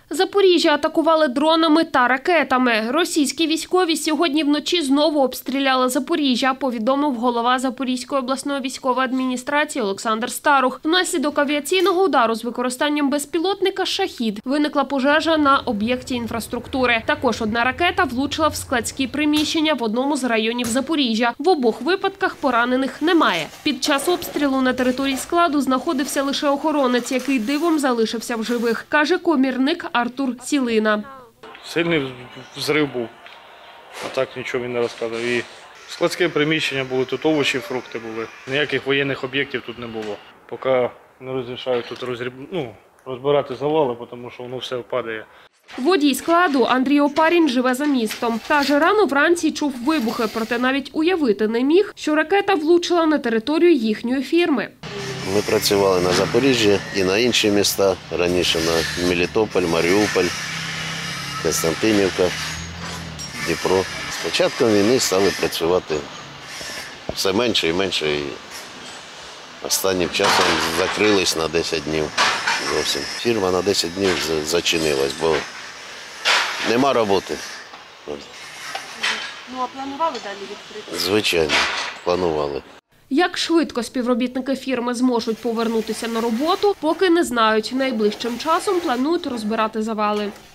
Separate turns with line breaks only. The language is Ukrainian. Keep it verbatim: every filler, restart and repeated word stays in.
Запоріжжя атакували дронами та ракетами. Російські військові сьогодні вночі знову обстріляли Запоріжжя, повідомив голова Запорізької обласної військової адміністрації Олександр Старух. Внаслідок авіаційного удару з використанням безпілотника «Шахід» виникла пожежа на об'єкті інфраструктури. Також одна ракета влучила в складські приміщення в одному з районів Запоріжжя. В обох випадках поранених немає. Під час обстрілу на території складу знаходився лише охоронець, який дивом залишився в живих, каже комірник Артур Сілина.
Сильний взрив був, а так нічого він не розказав. І складське приміщення були, тут овочі, фрукти були. Ніяких воєнних об'єктів тут не було. Поки не розрішають тут розріб... ну, розбирати завали, тому що воно все впадає.
Водій складу Андрій Опарін живе за містом. Каже, рано вранці чув вибухи, проте навіть уявити не міг, що ракета влучила на територію їхньої фірми.
Ми працювали на Запоріжжі і на інші міста, раніше на Мелітополь, Маріуполь, Костянтинівка, Дніпро. З початком війни стали працювати все менше і менше. І останнім часом закрились на десять днів зовсім. Фірма на десять днів зачинилась, бо нема роботи.
Ну, а планували далі відкрити?
Звичайно, планували.
Як швидко співробітники фірми зможуть повернутися на роботу, поки не знають. Найближчим часом планують розбирати завали.